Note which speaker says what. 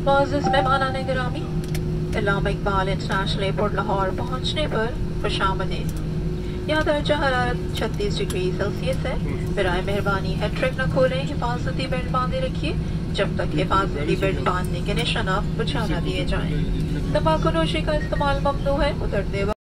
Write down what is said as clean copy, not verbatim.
Speaker 1: मुअज़्ज़िज़ मेहमानान गिरामी, Allama Iqbal international airport Lahore पहुंचने पर खुशामदीद। यहाँ दर्जा हरारत 36 डिग्री सेल्सियस है। बराए मेहरबानी हैट्रिक न खोलें, हिफाजती बेल्ट बांधे रखिए जब तक हिफाजती बेल्ट बांधने के निशानात बुझा न दिए जाएं। तंबाकू नोशी का इस्तेमाल ममनू है। उतरते